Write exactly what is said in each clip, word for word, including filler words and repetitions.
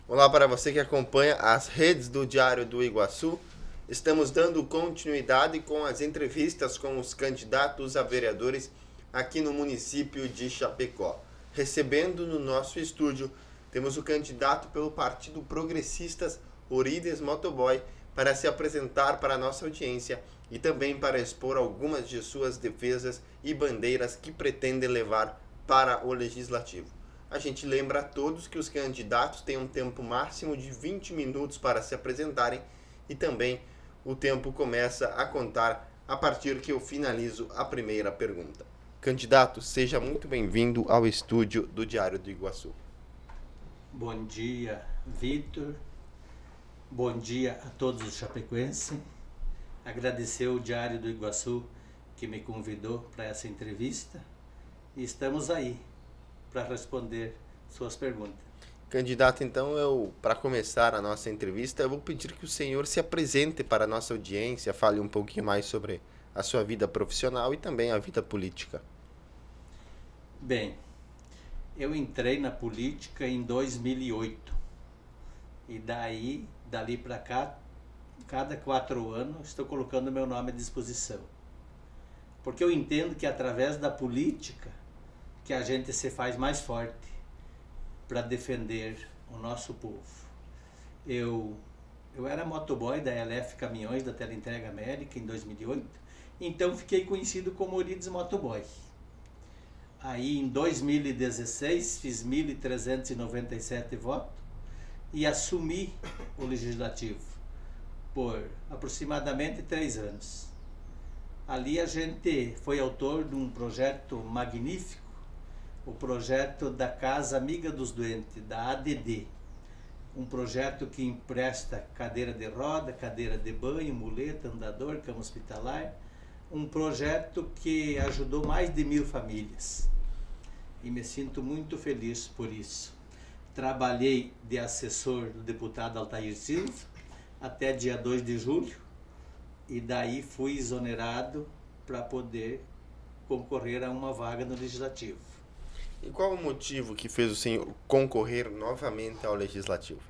Olá para você que acompanha as redes do Diário do Iguaçu. Estamos dando continuidade com as entrevistas com os candidatos a vereadores aqui no município de Chapecó. Recebendo no nosso estúdio, temos o candidato pelo Partido Progressistas, Orides Motoboy, para se apresentar para a nossa audiência e também para expor algumas de suas defesas e bandeiras que pretende levar para o Legislativo. A gente lembra a todos que os candidatos têm um tempo máximo de vinte minutos para se apresentarem e também o tempo começa a contar a partir que eu finalizo a primeira pergunta. Candidato, seja muito bem-vindo ao estúdio do Diário do Iguaçu. Bom dia, Vitor. Bom dia a todos os chapecoenses. Agradecer o Diário do Iguaçu que me convidou para essa entrevista e estamos aí para responder suas perguntas. Candidato, então, eu, para começar a nossa entrevista, eu vou pedir que o senhor se apresente para a nossa audiência, fale um pouquinho mais sobre a sua vida profissional e também a vida política. Bem, eu entrei na política em dois mil e oito e daí, dali para cá, cada quatro anos, estou colocando meu nome à disposição. Porque eu entendo que através da política que a gente se faz mais forte para defender o nosso povo. Eu, eu era motoboy da L F Caminhões da Teleentrega América em dois mil e oito, então fiquei conhecido como Orides Motoboy. Aí em dois mil e dezesseis fiz mil trezentos e noventa e sete votos e assumi o Legislativo por aproximadamente três anos. Ali a gente foi autor de um projeto magnífico, o projeto da Casa Amiga dos Doentes, da A D D. Um projeto que empresta cadeira de roda, cadeira de banho, muleta, andador, cama hospitalar. Um projeto que ajudou mais de mil famílias. E me sinto muito feliz por isso. Trabalhei de assessor do deputado Altair Silva até dia dois de julho e daí fui exonerado para poder concorrer a uma vaga no Legislativo. E qual o motivo que fez o senhor concorrer novamente ao Legislativo?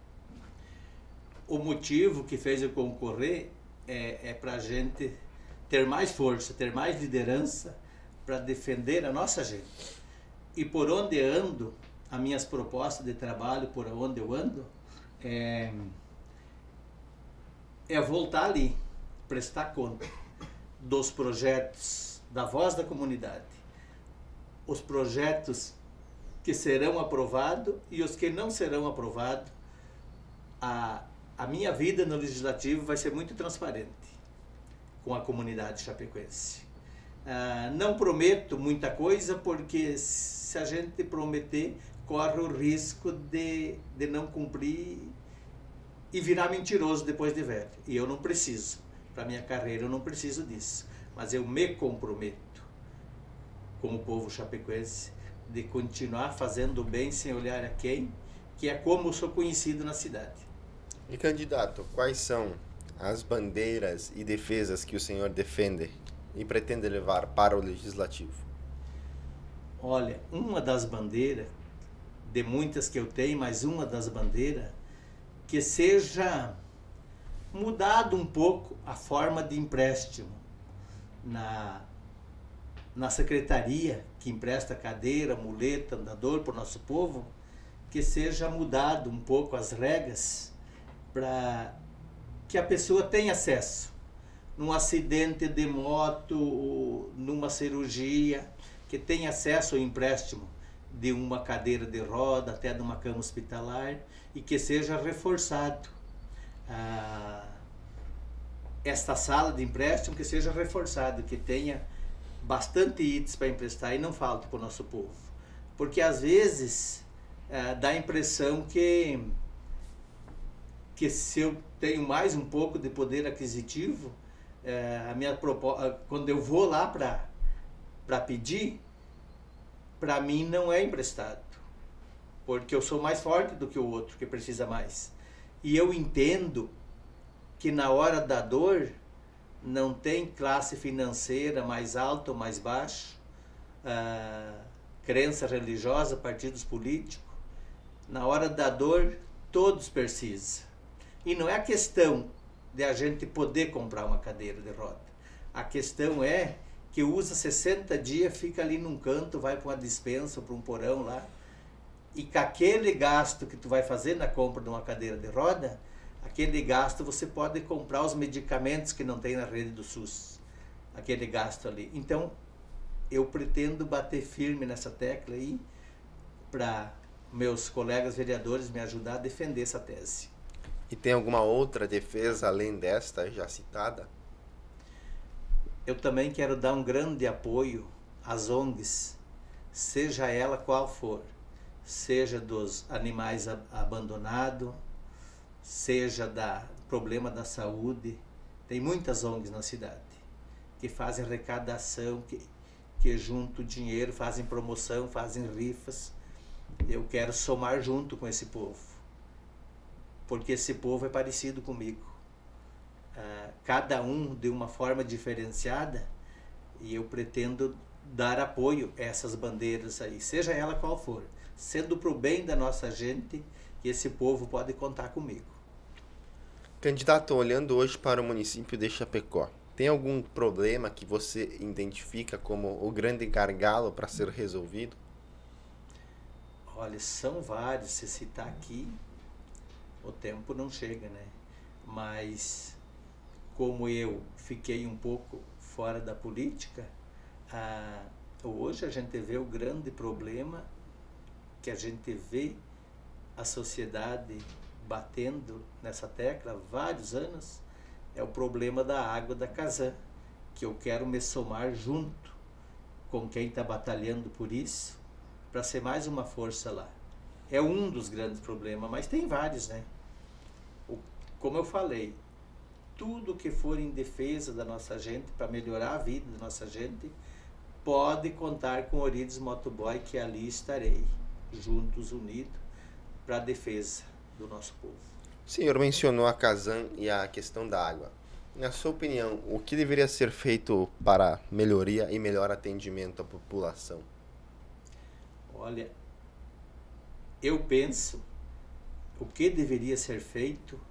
O motivo que fez eu concorrer é, é para a gente ter mais força, ter mais liderança para defender a nossa gente. E por onde ando, as minhas propostas de trabalho, por onde eu ando, é, é voltar ali, prestar conta dos projetos da Voz da Comunidade, os projetos que serão aprovados e os que não serão aprovados. A, a minha vida no Legislativo vai ser muito transparente com a comunidade chapecoense. Ah, não prometo muita coisa, porque se a gente prometer, corre o risco de, de não cumprir e virar mentiroso depois de velho. E eu não preciso. Para minha carreira eu não preciso disso. Mas eu me comprometo com o povo chapecoense de continuar fazendo bem sem olhar a quem, que é como eu sou conhecido na cidade. E candidato, quais são as bandeiras e defesas que o senhor defende e pretende levar para o Legislativo? Olha, uma das bandeiras, de muitas que eu tenho, mas uma das bandeiras, que seja mudado um pouco a forma de empréstimo na, na secretaria que empresta cadeira, muleta, andador para o nosso povo, que seja mudado um pouco as regras para que a pessoa tenha acesso num acidente de moto, numa cirurgia, que tenha acesso ao empréstimo de uma cadeira de roda até de uma cama hospitalar e que seja reforçado ah, esta sala de empréstimo, que seja reforçado, que tenha bastante itens para emprestar e não falte para o nosso povo. Porque às vezes ah, dá a impressão que, que se eu tenho mais um pouco de poder aquisitivo, ah, a minha proposta, quando eu vou lá para para pedir, para mim não é emprestado, porque eu sou mais forte do que o outro que precisa mais. E eu entendo que na hora da dor não tem classe financeira mais alta ou mais baixa, ah, crença religiosa, partidos políticos. Na hora da dor Todos precisam. E não é a questão de a gente poder comprar uma cadeira de roda. A questão é que usa sessenta dias, fica ali num canto, vai para uma despensa, para um porão lá, e com aquele gasto que tu vai fazer na compra de uma cadeira de roda, aquele gasto você pode comprar os medicamentos que não tem na rede do SUS. Aquele gasto ali. Então, eu pretendo bater firme nessa tecla aí para meus colegas vereadores me ajudar a defender essa tese. E tem alguma outra defesa além desta já citada? Eu também quero dar um grande apoio às O N Gs, seja ela qual for, seja dos animais abandonados, seja da problema da saúde. Tem muitas O N Gs na cidade que fazem arrecadação, que, que juntam dinheiro, fazem promoção, fazem rifas. Eu quero somar junto com esse povo, porque esse povo é parecido comigo. Uh, cada um de uma forma diferenciada, e eu pretendo dar apoio a essas bandeiras aí, seja ela qual for, sendo para o bem da nossa gente, que esse povo pode contar comigo. Candidato, olhando hoje para o município de Chapecó, tem algum problema que você identifica como o grande gargalo para ser resolvido? Olha, são vários, se citar aqui, o tempo não chega, né? Mas como eu fiquei um pouco fora da política, ah, hoje a gente vê o grande problema que a gente vê a sociedade batendo nessa tecla há vários anos, é o problema da água da Casan, que eu quero me somar junto com quem está batalhando por isso, para ser mais uma força lá. É um dos grandes problemas, mas tem vários, né? O, como eu falei, tudo que for em defesa da nossa gente, para melhorar a vida da nossa gente, pode contar com o Orides Motoboy, que ali estarei, juntos, unidos, para a defesa do nosso povo. O senhor mencionou a Casan e a questão da água. Na sua opinião, o que deveria ser feito para melhoria e melhor atendimento à população? Olha, eu penso, o que deveria ser feito,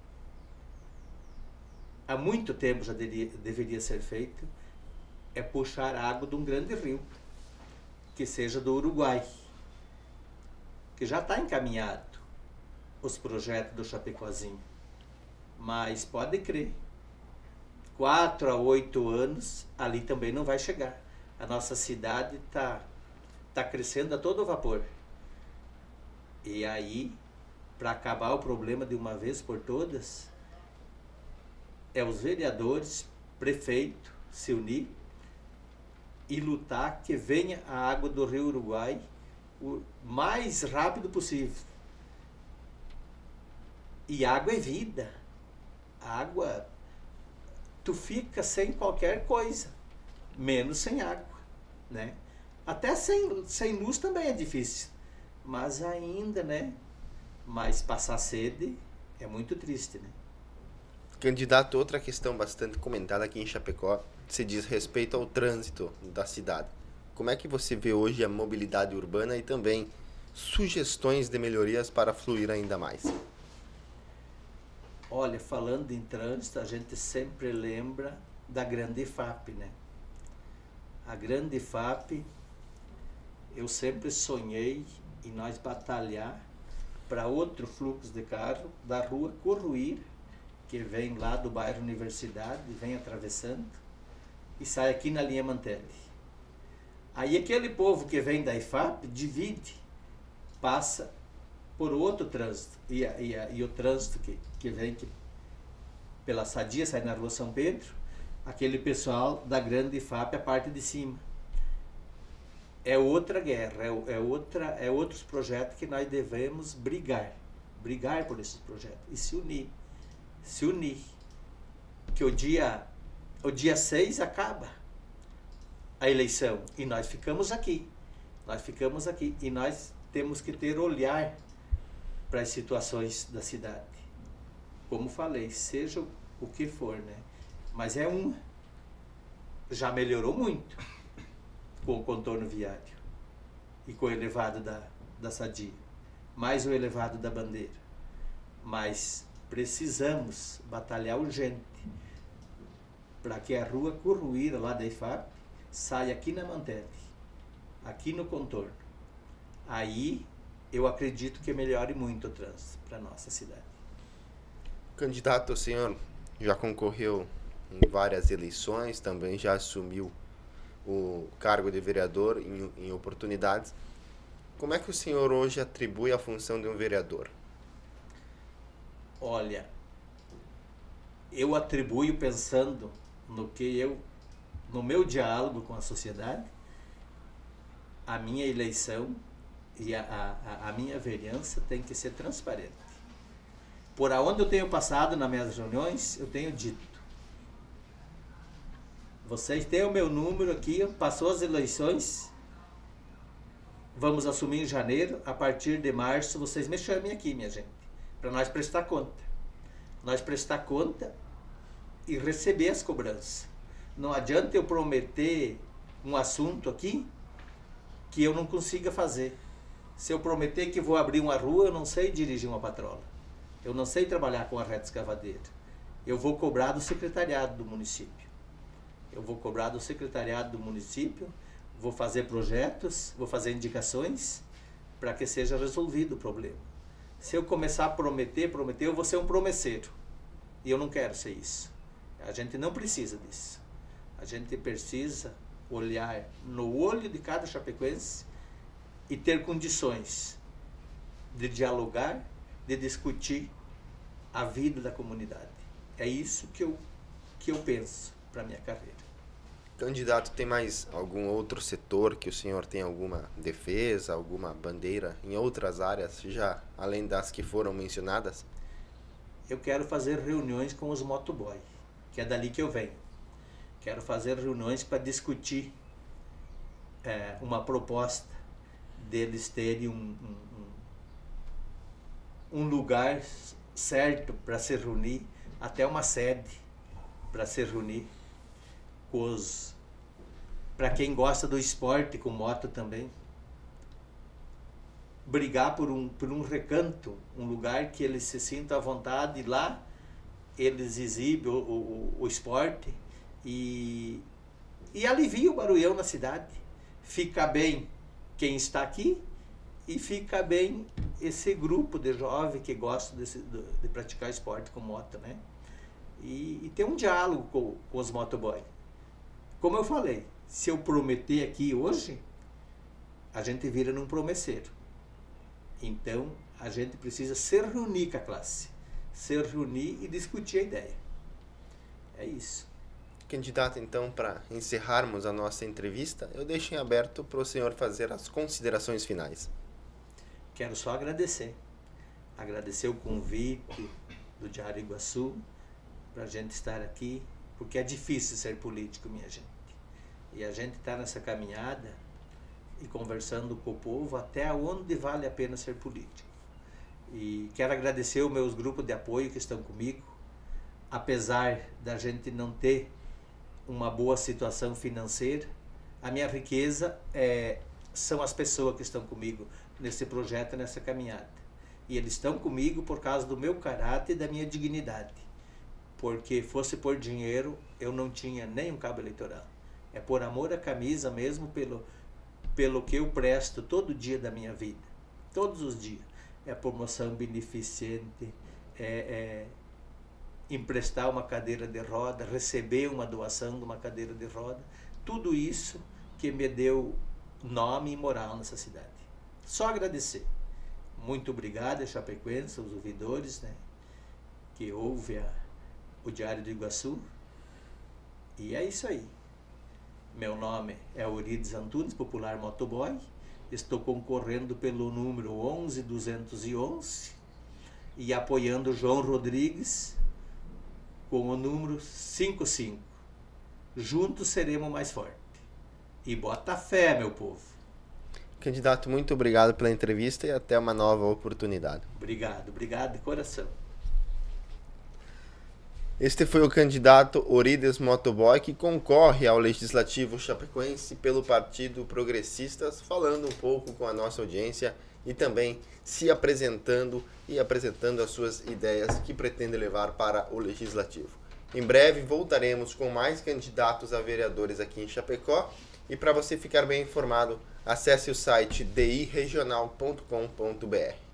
há muito tempo já deveria, deveria ser feito, é puxar água de um grande rio, que seja do Uruguai, que já está encaminhado os projetos do Chapecozinho. Mas pode crer, quatro a oito anos ali também não vai chegar. A nossa cidade está tá crescendo a todo vapor. E aí, para acabar o problema de uma vez por todas, é os vereadores, prefeito, se unir e lutar que venha a água do Rio Uruguai o mais rápido possível. E água é vida. Água, tu fica sem qualquer coisa, menos sem água, né? Até sem, sem luz também é difícil, mas ainda, né? Mas passar sede é muito triste, né? Candidato, outra questão bastante comentada aqui em Chapecó se diz respeito ao trânsito da cidade. Como é que você vê hoje a mobilidade urbana e também sugestões de melhorias para fluir ainda mais? Olha, falando em trânsito, a gente sempre lembra da grande I F A P, né? A grande I F A P, eu sempre sonhei em nós batalhar para outro fluxo de carro da rua Corruir, que vem lá do bairro Universidade, vem atravessando e sai aqui na linha Mantelli. Aí aquele povo que vem da I F A P divide, passa por outro trânsito, e, a, e, a, e o trânsito que, que vem que, pela Sadia, sai na rua São Pedro, aquele pessoal da grande I F A P, a parte de cima. É outra guerra, é, é, outra, é outros projetos que nós devemos brigar, brigar por esses projetos e se unir, se unir, que o dia, o dia seis acaba a eleição e nós ficamos aqui, nós ficamos aqui e nós temos que ter olhar para as situações da cidade. Como falei, seja o que for, né? Mas é uma. Já melhorou muito com o contorno viário e com o elevado da, da Sadia, mais o elevado da Bandeira. mas precisamos batalhar urgente para que a rua Curruíra, lá da I F A P, saia aqui na Mantelli, aqui no contorno. Aí eu acredito que melhore muito o trânsito para a nossa cidade. Candidato, o senhor já concorreu em várias eleições, também já assumiu o cargo de vereador em, em oportunidades. Como é que o senhor hoje atribui a função de um vereador? Olha, eu atribuo pensando no que eu, no meu diálogo com a sociedade, a minha eleição e a, a, a minha vereança tem que ser transparente. Por aonde eu tenho passado nas minhas reuniões, eu tenho dito: vocês têm o meu número aqui, passou as eleições, vamos assumir em janeiro, a partir de março vocês me chamem aqui, minha gente, para nós prestar conta. Nós prestar conta e receber as cobranças. Não adianta eu prometer um assunto aqui que eu não consiga fazer. Se eu prometer que vou abrir uma rua, eu não sei dirigir uma patrola. Eu não sei trabalhar com a reta escavadeira. Eu vou cobrar do secretariado do município. Eu vou cobrar do secretariado do município, vou fazer projetos, vou fazer indicações para que seja resolvido o problema. Se eu começar a prometer, prometer, eu vou ser um promesseiro. E eu não quero ser isso. A gente não precisa disso. A gente precisa olhar no olho de cada chapecoense e ter condições de dialogar, de discutir a vida da comunidade. É isso que eu, que eu penso para a minha carreira. Candidato, tem mais algum outro setor que o senhor tem alguma defesa, alguma bandeira em outras áreas, já além das que foram mencionadas? Eu quero fazer reuniões com os motoboy, que é dali que eu venho. Quero fazer reuniões para discutir é, uma proposta deles terem um, um, um lugar certo para se reunir, até uma sede para se reunir. Para quem gosta do esporte com moto também, brigar por um, por um recanto, um lugar que eles se sintam à vontade, e lá eles exibem o, o, o esporte e, e alivia o barulhão na cidade. Fica bem quem está aqui e fica bem esse grupo de jovens que gostam desse, de, de praticar esporte com moto, né? E, e ter um diálogo com, com os motoboys. Como eu falei, se eu prometer aqui hoje, a gente vira num promesseiro. Então, a gente precisa se reunir com a classe. Se reunir e discutir a ideia. É isso. Candidato, então, para encerrarmos a nossa entrevista, eu deixo em aberto para o senhor fazer as considerações finais. Quero só agradecer. Agradecer o convite do Diário Iguaçu para a gente estar aqui, porque é difícil ser político, minha gente. E a gente está nessa caminhada e conversando com o povo até onde vale a pena ser político. E quero agradecer os meus grupos de apoio que estão comigo, apesar da gente não ter uma boa situação financeira, a minha riqueza é, são as pessoas que estão comigo nesse projeto, nessa caminhada. E eles estão comigo por causa do meu caráter e da minha dignidade. Porque fosse por dinheiro, eu não tinha nem um cabo eleitoral. É por amor à camisa mesmo, pelo, pelo que eu presto todo dia da minha vida. Todos os dias. É promoção beneficente, é, é emprestar uma cadeira de roda, receber uma doação de uma cadeira de roda. Tudo isso que me deu nome e moral nessa cidade. Só agradecer. Muito obrigado, Chapecoense, os ouvidores, né, que ouvem a, o Diário do Iguaçu. E é isso aí. Meu nome é Eurides Antunes, popular motoboy. Estou concorrendo pelo número onze duzentos e onze e apoiando João Rodrigues com o número cinquenta e cinco. Juntos seremos mais fortes. E bota fé, meu povo. Candidato, muito obrigado pela entrevista e até uma nova oportunidade. Obrigado, obrigado de coração. Este foi o candidato Eurides Motoboy, que concorre ao Legislativo Chapecoense pelo Partido Progressistas, falando um pouco com a nossa audiência e também se apresentando e apresentando as suas ideias que pretende levar para o Legislativo. Em breve voltaremos com mais candidatos a vereadores aqui em Chapecó, e para você ficar bem informado, acesse o site d i regional ponto com ponto b r.